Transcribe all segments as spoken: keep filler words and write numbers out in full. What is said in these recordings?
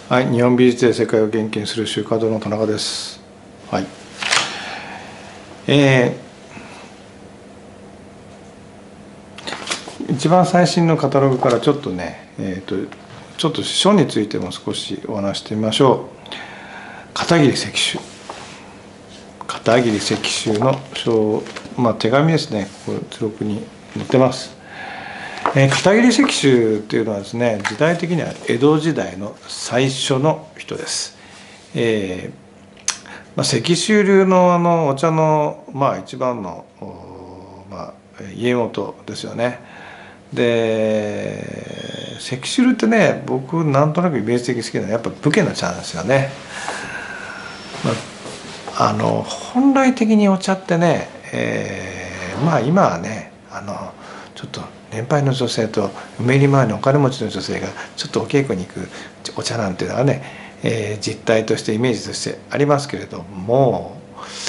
はい、日本美術で世界を元気にする週刊堂の田中です。はい。えー、一番最新のカタログからちょっとね、えーと、ちょっと書についても少しお話してみましょう。片桐石舟。片桐石舟の書、まあ手紙ですね。ここ図録に載ってます。えー、片桐石舟っていうのはですね、時代的には江戸時代の最初の人です。えーまあ、石舟流のあのお茶の、まあ、一番の、まあ、家元ですよね。で石舟流ってね、僕なんとなくイメージ的に好きなのはやっぱ武家の茶なんですよね。まあ、あの本来的にお茶ってね、えー、まあ今はね、あのちょっと年配の女性と梅利前のお金持ちの女性がちょっとお稽古に行くお茶なんていうのはね、えー、実態としてイメージとしてありますけれども、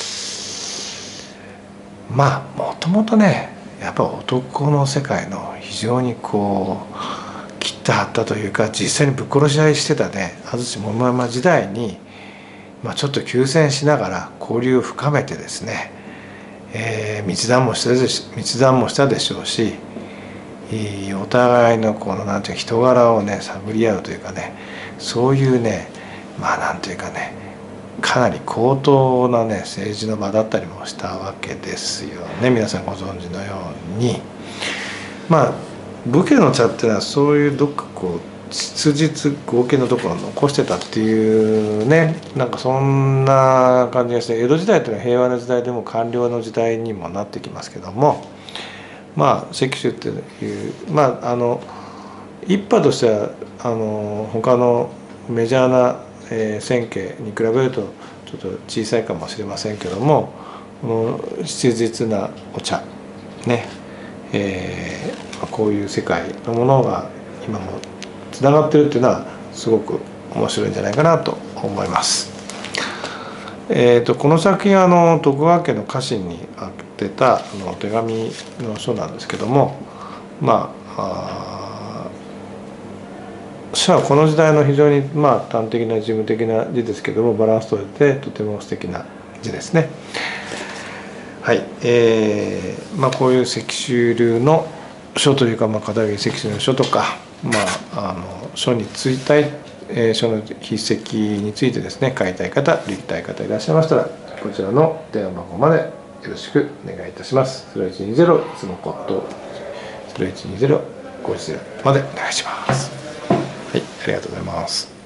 まあもともとね、やっぱ男の世界の非常にこう切った張ったというか、実際にぶっ殺し合いしてたね安土桃山時代に、まあ、ちょっと休戦しながら交流を深めてですね、えー、密談もしたでし密談もしたでしょうし、お互いのこのなんていう人柄をね探り合うというかね、そういうね、まあなんていうかね、かなり高等なね政治の場だったりもしたわけですよね。皆さんご存知のように、まあ武家の茶っていうのはそういうどっかこう質実合計のところを残してたっていうね、なんかそんな感じがして、江戸時代っていうのは平和な時代でも官僚の時代にもなってきますけども、まあ石舟っていう、まああの一派としてはあの他のメジャーな、えー、千家に比べるとちょっと小さいかもしれませんけども、この質実なお茶ね、えー、こういう世界のものが今もつながってるっていうのはすごく面白いんじゃないかなと思います。えー、とこの作品はあの徳川家の家臣に宛てたあの手紙の書なんですけども、まあ書はこの時代の非常にまあ端的な事務的な字ですけども、バランスとれてとても素敵な字ですね。はい、えー、まあこういう石舟流の書というか、まあ、片桐石舟の書とか、まあ、あの書についたい、えー、書の筆跡についてですね、買いたい方、売りたい方いらっしゃいましたら、こちらの電話番号までよろしくお願いいたします。ゼロいちにゼロいつもコットゼロいちにゼロごいちゼロまでお願いします。はい、ありがとうございます。